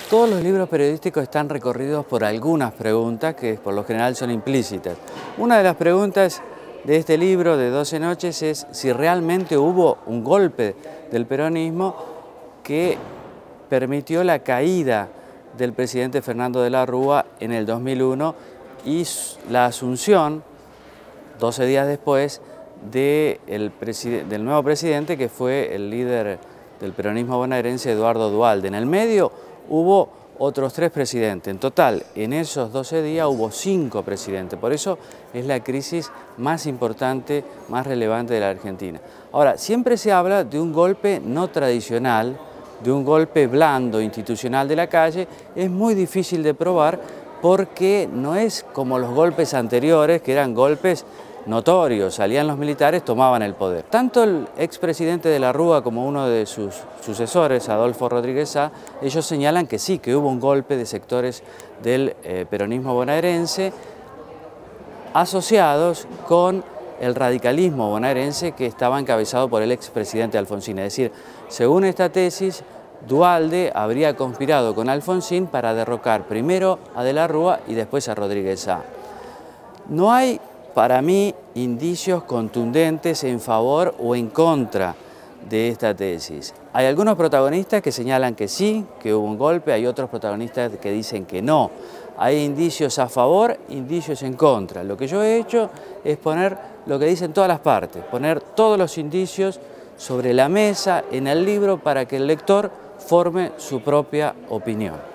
Todos los libros periodísticos están recorridos por algunas preguntas que por lo general son implícitas. Una de las preguntas de este libro de 12 noches es si realmente hubo un golpe del peronismo que permitió la caída del presidente Fernando de la Rúa en el 2001 y la asunción, 12 días después, del nuevo presidente que fue el líder del peronismo bonaerense, Eduardo Duhalde. En el medio hubo otros 3 presidentes. En total, en esos 12 días hubo 5 presidentes. Por eso es la crisis más importante, más relevante de la Argentina. Ahora, siempre se habla de un golpe no tradicional, de un golpe blando, institucional de la calle. Es muy difícil de probar porque no es como los golpes anteriores, que eran golpes notorios, salían los militares, tomaban el poder. Tanto el expresidente de la Rúa como uno de sus sucesores, Adolfo Rodríguez Sá, ellos señalan que sí, que hubo un golpe de sectores del peronismo bonaerense asociados con el radicalismo bonaerense que estaba encabezado por el expresidente Alfonsín. Es decir, según esta tesis, Duhalde habría conspirado con Alfonsín para derrocar primero a de la Rúa y después a Rodríguez Sá. No hay, para mí, indicios contundentes en favor o en contra de esta tesis. Hay algunos protagonistas que señalan que sí, que hubo un golpe, hay otros protagonistas que dicen que no. Hay indicios a favor, indicios en contra. Lo que yo he hecho es poner lo que dicen todas las partes, poner todos los indicios sobre la mesa en el libro para que el lector forme su propia opinión.